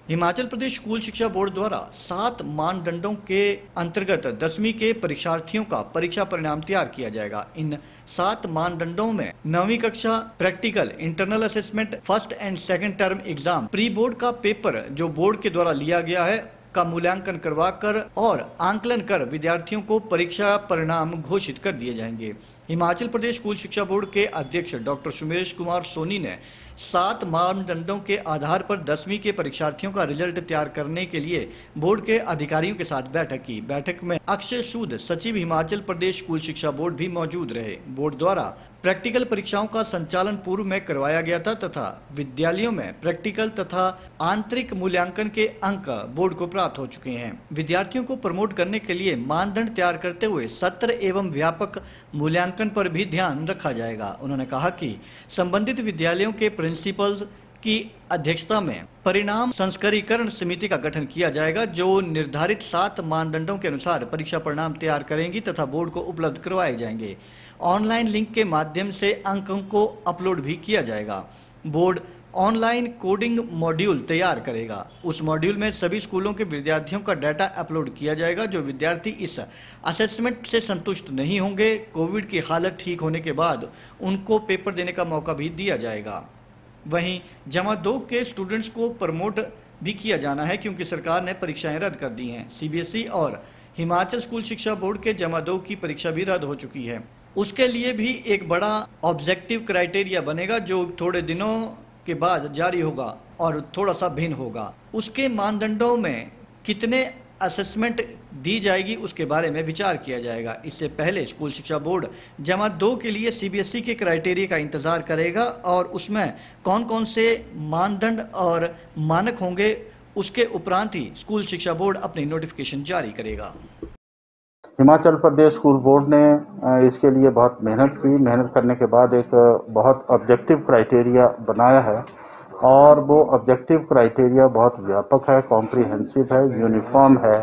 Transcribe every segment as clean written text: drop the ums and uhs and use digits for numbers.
Himachal Pradesh school शिक्षा board द्वारा 7 मानदंडों के अंतर्गत 10वीं के परीक्षार्थियों का परीक्षा परिणाम तैयार किया जाएगा। इन 7 मानदंडों में 9वीं कक्षा practical, internal assessment, first and second term exam, pre board का पेपर जो बोर्ड के द्वारा लिया गया है का मूल्यांकन करवाकर और आंकलन कर विद्यार्थियों को परीक्षा परिणाम घोषित कर दिए जाएंगे। हिमाचल प्रदेश स्कूल शिक्षा बोर्ड के अध्यक्ष डॉक्टर सुमेश कुमार सोनी ने 7 मानदंडों के आधार पर 10वीं के परीक्षार्थियों का रिजल्ट तैयार करने के लिए बोर्ड के अधिकारियों के साथ बैठक की। बैठक में अक्षय सूद, सचिव हिमाचल प्रदेश स्कूल शिक्षा बोर्ड भी मौजूद रहे। बोर्ड द्वारा प्रैक्टिकल परीक्षाओं का संचालन पूर्व में करवाया गया था तथा विद्यालयों में प्रैक्टिकल तथा आंतरिक मूल्यांकन के अंक बोर्ड को प्राप्त हो चुके हैं। विद्यार्थियों को प्रमोट करने के लिए मानदंड तैयार करते हुए सत्र एवं व्यापक मूल्यांकन पर भी ध्यान रखा जाएगा। उन्होंने कहा कि संबंधित विद्यालयों के प्रिंसिपल्स की अध्यक्षता में परिणाम संस्करीकरण समिति का गठन किया जाएगा जो निर्धारित 7 मानदंडों के अनुसार परीक्षा परिणाम तैयार करेंगी तथा बोर्ड को उपलब्ध करवाए जाएंगे। ऑनलाइन लिंक के माध्यम से अंकों को अपलोड भी किया जाएगा। बोर्ड ऑनलाइन कोडिंग मॉड्यूल तैयार करेगा। उस मॉड्यूल में सभी स्कूलों के विद्यार्थियों का डाटा अपलोड किया जाएगा। जो विद्यार्थी इस असेसमेंट से संतुष्ट नहीं होंगे, कोविड की हालत ठीक होने के बाद उनको पेपर देने का मौका भी दिया जाएगा। वहीं जमा 2 के स्टूडेंट्स को प्रमोट भी किया जाना है क्योंकि सरकार ने परीक्षाएं रद्द कर दी हैं। सीबीएसई और हिमाचल स्कूल शिक्षा बोर्ड के जमा 2 की परीक्षा भी रद्द हो चुकी है। उसके लिए भी एक बड़ा ऑब्जेक्टिव क्राइटेरिया बनेगा जो थोड़े दिनों के बाद जारी होगा और थोड़ा सा भिन्न होगा। उसके मानदंडों में कितने असेसमेंट दी जाएगी उसके बारे में विचार किया जाएगा। इससे पहले स्कूल शिक्षा बोर्ड जमा 2 के लिए सीबीएसई के क्राइटेरिया का इंतजार करेगा और उसमें कौन कौन से मानदंड और मानक होंगे उसके उपरांत ही स्कूल शिक्षा बोर्ड अपनी नोटिफिकेशन जारी करेगा। हिमाचल प्रदेश स्कूल बोर्ड ने इसके लिए बहुत मेहनत की। मेहनत करने के बाद एक बहुत ऑब्जेक्टिव क्राइटेरिया बनाया है और वो ऑब्जेक्टिव क्राइटेरिया बहुत व्यापक है, कॉम्प्रिहेंसिव है, यूनिफॉर्म है।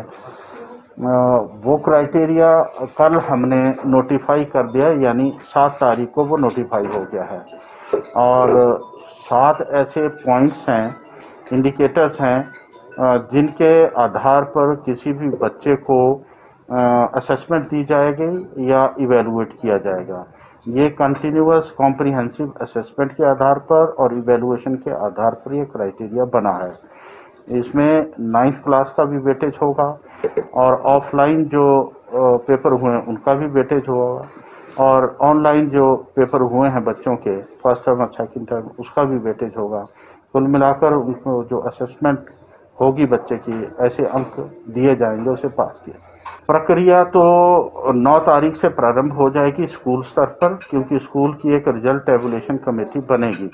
वो क्राइटेरिया कल हमने नोटिफाई कर दिया, यानी 7 तारीख को वो नोटिफाई हो गया है और 7 ऐसे पॉइंट्स हैं, इंडिकेटर्स हैं जिनके आधार पर किसी भी बच्चे को असेसमेंट दी जाएगी या इवेलुएट किया जाएगा। ये कंटिन्यूअस कॉम्प्रिहेंसिव असेसमेंट के आधार पर और इवेलुएशन के आधार पर ये क्राइटेरिया बना है। इसमें 9th क्लास का भी वेटेज होगा और ऑफलाइन जो पेपर हुए हैं उनका भी वेटेज होगा और ऑनलाइन जो पेपर हुए हैं बच्चों के फर्स्ट टर्म और सेकंड टर्म उसका भी वेटेज होगा। कुल मिलाकर उनको जो असेसमेंट होगी बच्चे की, ऐसे अंक दिए जाएंगे उसे पास किया। प्रक्रिया तो 9 तारीख से प्रारंभ हो जाएगी स्कूल स्तर पर, क्योंकि स्कूल की एक रिजल्ट टैबुलेशन कमेटी बनेगी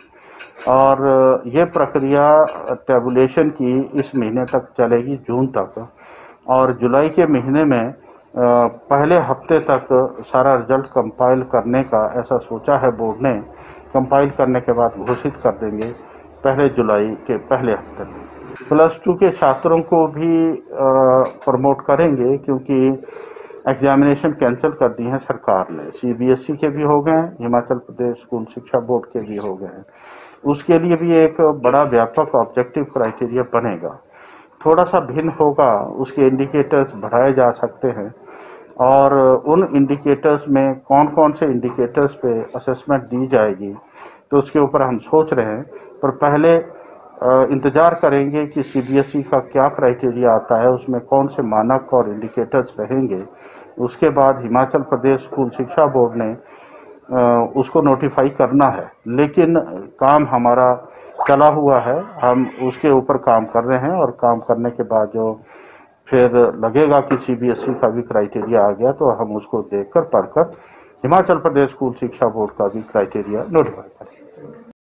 और ये प्रक्रिया टैबुलेशन की इस महीने तक चलेगी, जून तक, और जुलाई के महीने में पहले हफ्ते तक सारा रिजल्ट कंपाइल करने का ऐसा सोचा है बोर्ड ने। कंपाइल करने के बाद घोषित कर देंगे पहले जुलाई के पहले हफ्ते में। +2 के छात्रों को भी प्रमोट करेंगे क्योंकि एग्जामिनेशन कैंसिल कर दी है सरकार ने। सीबीएसई के भी हो गए, हिमाचल प्रदेश स्कूल शिक्षा बोर्ड के भी हो गए। उसके लिए भी एक बड़ा व्यापक ऑब्जेक्टिव क्राइटेरिया बनेगा, थोड़ा सा भिन्न होगा, उसके इंडिकेटर्स बढ़ाए जा सकते हैं और उन इंडिकेटर्स में कौन कौन से इंडिकेटर्स पे असेसमेंट दी जाएगी तो उसके ऊपर हम सोच रहे हैं। पर पहले इंतजार करेंगे कि सीबीएसई का क्या क्राइटेरिया आता है, उसमें कौन से मानक और इंडिकेटर्स रहेंगे। उसके बाद हिमाचल प्रदेश स्कूल शिक्षा बोर्ड ने उसको नोटिफाई करना है, लेकिन काम हमारा चला हुआ है, हम उसके ऊपर काम कर रहे हैं और काम करने के बाद जो फिर लगेगा कि सीबीएसई का भी क्राइटेरिया आ गया तो हम उसको देखकर पढ़कर हिमाचल प्रदेश स्कूल शिक्षा बोर्ड का भी क्राइटेरिया नोटिफाई करेंगे।